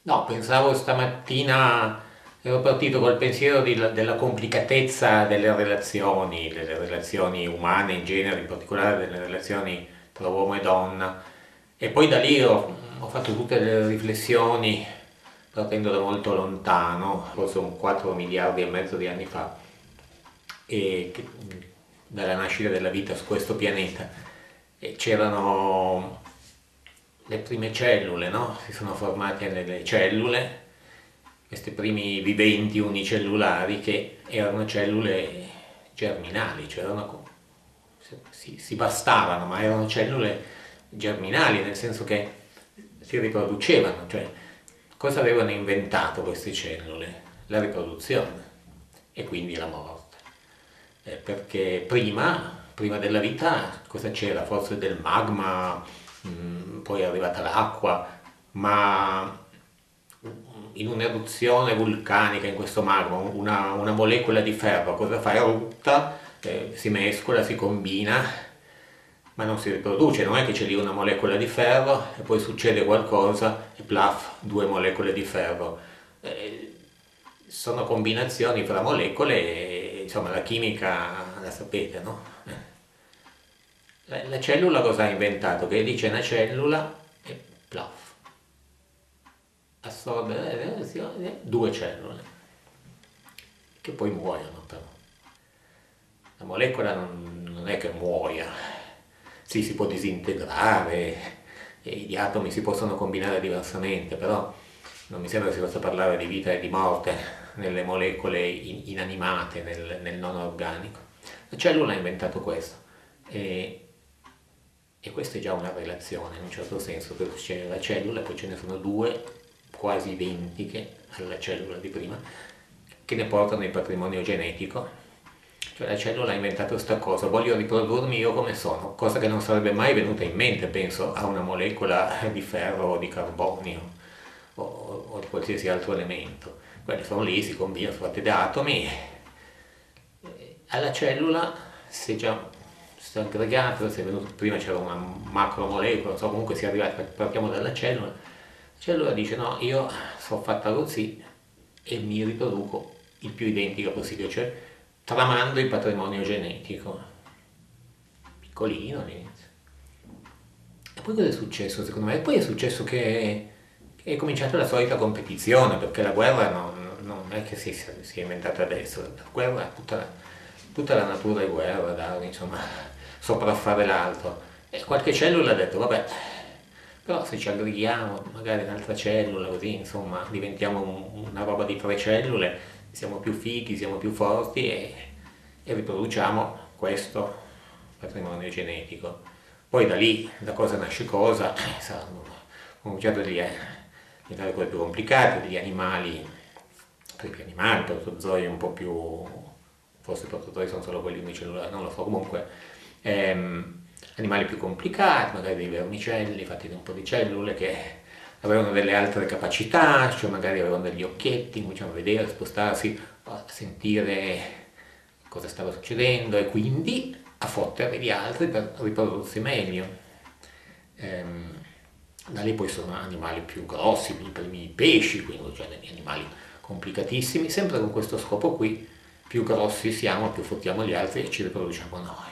No, pensavo stamattina, ero partito col pensiero della complicatezza delle relazioni umane in genere, in particolare delle relazioni tra uomo e donna. E poi da lì ho fatto tutte le riflessioni partendo da molto lontano, forse un 4 miliardi e mezzo di anni fa, e dalla nascita della vita su questo pianeta. E c'erano le prime cellule, no? Si sono formate nelle cellule, questi primi viventi unicellulari che erano cellule germinali, cioè si bastavano, ma erano cellule germinali, nel senso che si riproducevano, cioè cosa avevano inventato queste cellule? La riproduzione e quindi la morte. Perché prima della vita cosa c'era? Forse del magma, poi è arrivata l'acqua, ma in un'eruzione vulcanica in questo magma, una molecola di ferro cosa fa? Erutta, si mescola, si combina, ma non si riproduce, non è che c'è lì una molecola di ferro e poi succede qualcosa e plaf, due molecole di ferro. Eh, Sono combinazioni fra molecole e insomma la chimica la sapete, no? La cellula cosa ha inventato? Che dice una cellula e plaf, assorbe due cellule che poi muoiono però. La molecola non è che muoia, sì, si può disintegrare e gli atomi si possono combinare diversamente, però non mi sembra che si possa parlare di vita e di morte nelle molecole inanimate, nel non organico. La cellula ha inventato questo e, e questa è già una relazione in un certo senso, perché c'è la cellula e poi ce ne sono due quasi identiche alla cellula di prima che ne portano il patrimonio genetico. Cioè la cellula ha inventato questa cosa, voglio riprodurmi io come sono, cosa che non sarebbe mai venuta in mente, penso, a una molecola di ferro o di carbonio o di qualsiasi altro elemento. Quelle sono lì, si combinano, sono fatte da atomi. Alla cellula si è aggregato, si è venuto, prima c'era una macromolecola, non so, comunque si è arrivati, partiamo dalla cellula. La cellula dice no, io sono fatta così e mi riproduco il più identica possibile, cioè tramando il patrimonio genetico, piccolino all'inizio. E poi cosa è successo secondo me? E poi è successo che è cominciata la solita competizione, perché la guerra non è che si è inventata adesso, la guerra, tutta la natura è guerra, insomma, sopraffare l'altro. E qualche cellula ha detto, vabbè, però se ci aggreghiamo magari in un'altra cellula, così insomma diventiamo una roba di tre cellule, siamo più fighi, siamo più forti e riproduciamo questo patrimonio genetico. Poi da lì, da cosa nasce cosa, saranno cominciato diventare quelli più complicati, degli animali, per gli animali, protozoi un po' più, forse i protozoi sono solo quelli unicellulari, non lo so, comunque animali più complicati, magari dei vermicelli fatti da un po' di cellule che avevano delle altre capacità, cioè magari avevano degli occhietti, cominciavano a vedere, a spostarsi, a sentire cosa stava succedendo e quindi a fottere gli altri per riprodursi meglio. Da lì poi sono animali più grossi, i primi pesci, quindi cioè degli animali complicatissimi, sempre con questo scopo qui, più grossi siamo, più fottiamo gli altri e ci riproduciamo noi.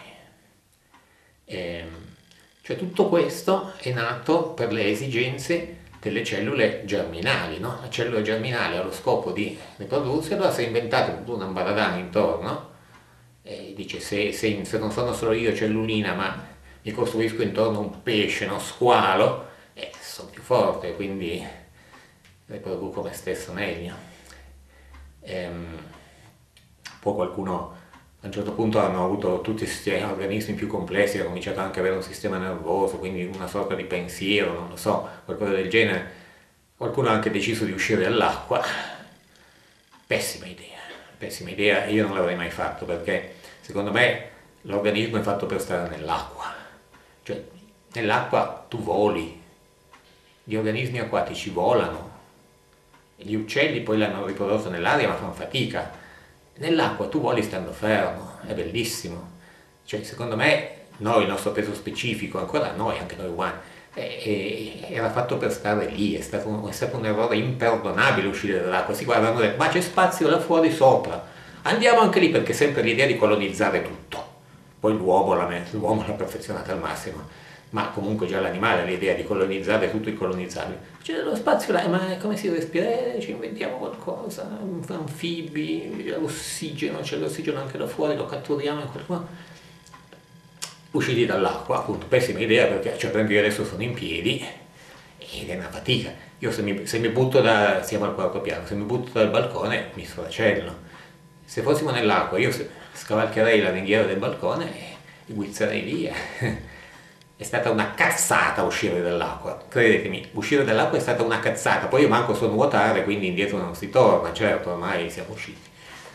Cioè tutto questo è nato per le esigenze delle cellule germinali, no? La cellula germinale ha lo scopo di riprodursi, allora si è inventato tutto un ambaradano intorno e dice se non sono solo io cellulina ma mi costruisco intorno un pesce, uno squalo, sono più forte, quindi riproduco me stesso meglio. Poi qualcuno a un certo punto hanno avuto tutti questi organismi più complessi, hanno cominciato anche ad avere un sistema nervoso, quindi una sorta di pensiero, non lo so, qualcosa del genere. Qualcuno ha anche deciso di uscire dall'acqua. Pessima idea, io non l'avrei mai fatto perché secondo me l'organismo è fatto per stare nell'acqua. Cioè, nell'acqua tu voli, gli organismi acquatici volano, gli uccelli poi l'hanno riprodotto nell'aria ma fanno fatica. Nell'acqua tu voli stando fermo, è bellissimo. Cioè, secondo me, noi, il nostro peso specifico, ancora noi, anche noi umani, era fatto per stare lì, è stato un errore imperdonabile uscire dall'acqua. Si guardano e ma c'è spazio là fuori sopra, andiamo anche lì, perché è sempre l'idea di colonizzare tutto. Poi l'uomo l'ha perfezionata al massimo, ma comunque già l'animale ha l'idea di colonizzare tutto il colonizzabile. C'è dello spazio là, ma come si respira? Ci inventiamo qualcosa, anfibi, l'ossigeno, c'è l'ossigeno anche da fuori, lo catturiamo in quel modo. Usciti dall'acqua, appunto, pessima idea, perché cioè, per esempio io adesso sono in piedi ed è una fatica. Io se mi butto siamo al quarto piano, se mi butto dal balcone mi sfracello. Se fossimo nell'acqua io scavalcherei la ringhiera del balcone e guizzerei via. È stata una cazzata uscire dall'acqua, credetemi, uscire dall'acqua è stata una cazzata. Poi io manco so nuotare, quindi indietro non si torna, certo, ormai siamo usciti.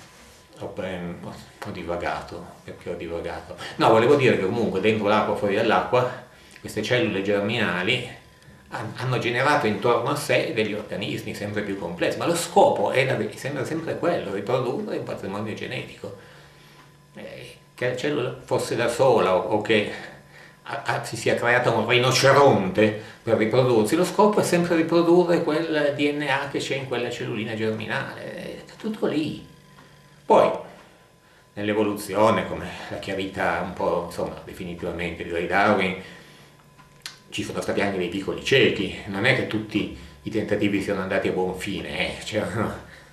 Ho divagato, perché ho divagato. No, volevo dire che comunque dentro l'acqua, fuori dall'acqua, queste cellule germinali hanno generato intorno a sé degli organismi sempre più complessi, ma lo scopo sembra sempre quello, riprodurre un patrimonio genetico. Che la cellula fosse da sola o che si sia creata un rinoceronte per riprodursi, lo scopo è sempre riprodurre quel DNA che c'è in quella cellulina germinale, è tutto lì. Poi, nell'evoluzione, come l'ha chiarita un po', insomma, definitivamente direi Darwin, ci sono stati anche dei piccoli ciechi, non è che tutti i tentativi siano andati a buon fine, c'erano,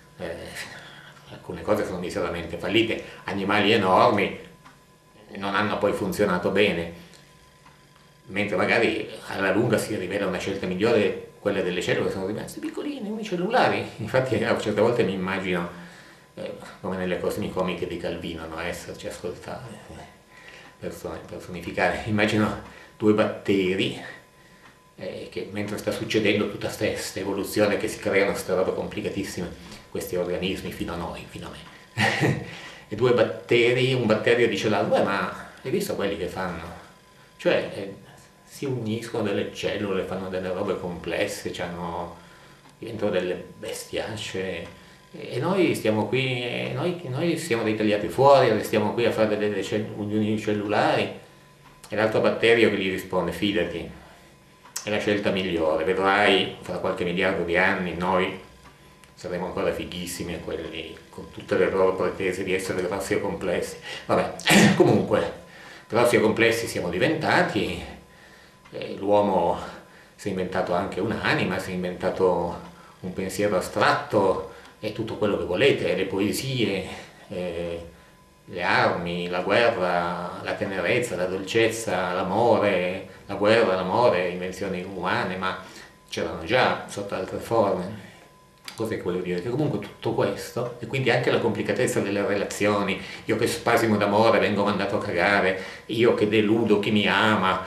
alcune cose sono miseramente fallite, animali enormi non hanno poi funzionato bene, mentre magari alla lunga si rivela una scelta migliore quella delle cellule che sono rimaste piccoline, cellulari. Infatti a certe volte mi immagino, come nelle cosmi comiche di Calvino, no? Esserci ascoltare, personificare, immagino due batteri che mentre sta succedendo tutta questa evoluzione che si creano queste robe complicatissime, questi organismi fino a noi, fino a me, e due batteri, un batterio dice all'altro, ma hai visto quelli che fanno? Cioè si uniscono delle cellule, fanno delle robe complesse, diventano delle bestiacce. E noi stiamo qui, noi siamo dei tagliati fuori, restiamo qui a fare delle unioni cellulari. E l'altro batterio che gli risponde, fidati, è la scelta migliore, vedrai, fra qualche miliardo di anni noi saremo ancora fighissimi, quelli con tutte le loro pretese di essere grossi e complessi. Vabbè, comunque, grossi e complessi siamo diventati, l'uomo si è inventato anche un'anima, si è inventato un pensiero astratto, e tutto quello che volete, le poesie, le armi, la guerra, la tenerezza, la dolcezza, l'amore, la guerra, l'amore, invenzioni umane, ma c'erano già sotto altre forme. Cos'è che volevo dire? Che comunque tutto questo, e quindi anche la complicatezza delle relazioni, io che spasimo d'amore vengo mandato a cagare, io che deludo chi mi ama,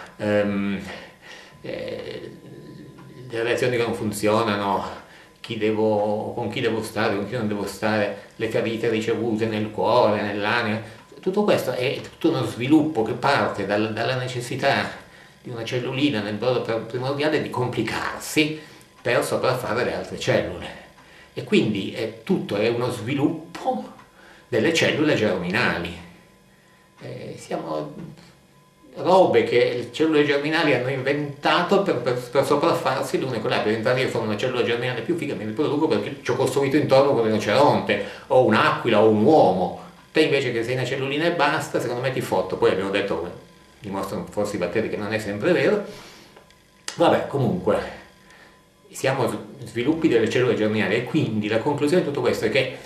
le relazioni che non funzionano, con chi devo stare, con chi non devo stare, le ferite ricevute nel cuore, nell'anima, tutto questo è tutto uno sviluppo che parte dalla necessità di una cellulina nel brodo primordiale di complicarsi per sopraffare le altre cellule. E quindi tutto è uno sviluppo delle cellule germinali. Siamo robe che le cellule germinali hanno inventato per sopraffarsi l'una con l'altra. Per diventare io sono una cellula germinale più figa, mi riproduco perché ci ho costruito intorno un rinoceronte, o un'aquila, o un uomo. Te invece che sei una cellulina e basta, secondo me ti fotto. Poi abbiamo detto, come dimostrano forse i batteri, che non è sempre vero. Vabbè, comunque, siamo sviluppi delle cellule germinali, e quindi la conclusione di tutto questo è che,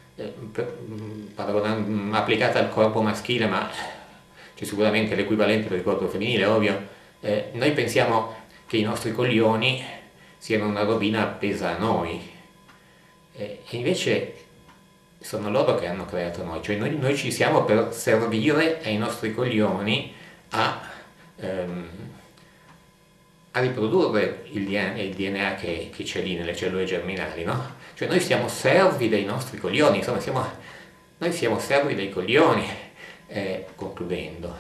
applicata al corpo maschile, ma c'è sicuramente l'equivalente per il corpo femminile, ovvio, noi pensiamo che i nostri coglioni siano una robina appesa a noi, e invece sono loro che hanno creato noi, cioè noi ci siamo per servire ai nostri coglioni a riprodurre il DNA che c'è lì nelle cellule germinali, no? Cioè noi siamo servi dei nostri coglioni, insomma noi siamo servi dei coglioni, concludendo.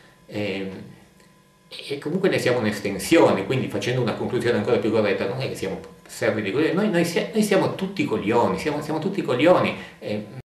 E comunque ne siamo un'estensione, quindi facendo una conclusione ancora più corretta, non è che siamo servi dei coglioni, noi siamo tutti coglioni, siamo tutti coglioni.